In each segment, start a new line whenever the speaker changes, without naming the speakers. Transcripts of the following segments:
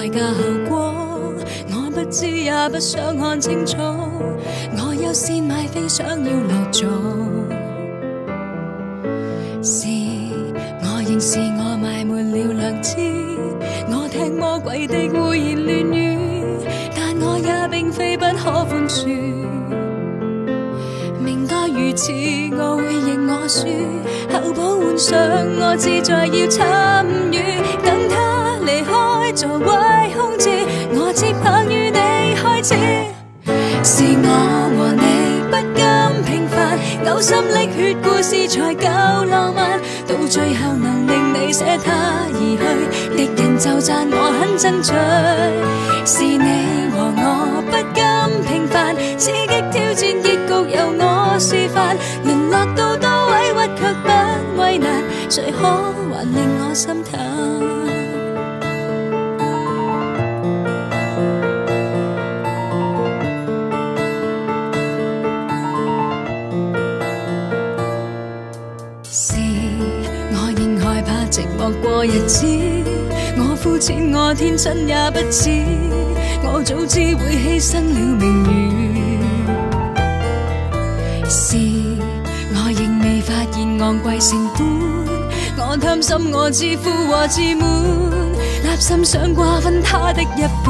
代價後果，我不知也不想看清楚，我優先買飛想要落座，是我認是我埋沒了良知，我聽魔鬼的胡言亂語，但我也並非不可寬恕，明該如此我會認我輸，後補換上我自在要參與，等他離開座位空置，我接棒與你開始，是我和你不甘平凡，嘔心瀝血故事才夠浪漫，到最後能令你捨他而去，敵人就讚我很爭取，是你和我不甘平凡，刺激挑戰結局由我示範，淪落到多委屈卻不為難，誰可還令我心淡？寂寞過日子，我膚淺，我天真也不知，我早知會犧牲了名譽。是我仍未發現昂貴成本，我貪心，我自負和自滿，立心想瓜分他的一半。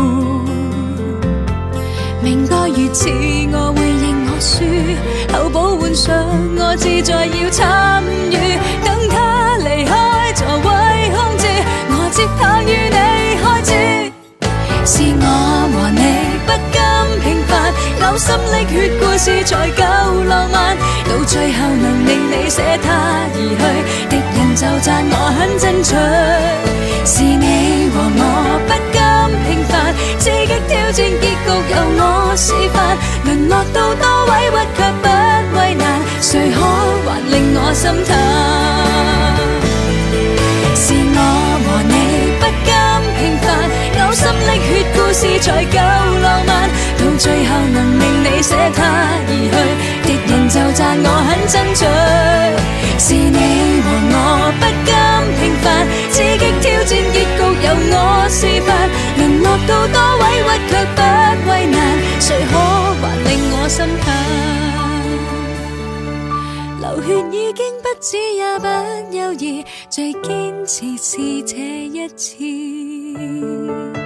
明該如此，我會認我輸，後補換上我自在要參與，等他離開。座位空置，我接棒與你開始，是我和你不甘平凡，嘔心瀝血故事才夠浪漫，到最後能令你捨他而去，敵人就讚我很爭取，是你和我不甘平凡，刺激挑戰結局由我示範，淪落到多委屈卻不為難，誰可還令我心淡？是我和你不甘平凡，嘔心瀝血故事才夠浪漫，到最後能令你捨他而去，敵人就讚我很爭取，是你和我不甘平凡，刺激挑戰結局由我示範，淪落到多委屈卻不為難，誰可還令我心淡？流血已經不止也不猶豫，最堅持是這一次。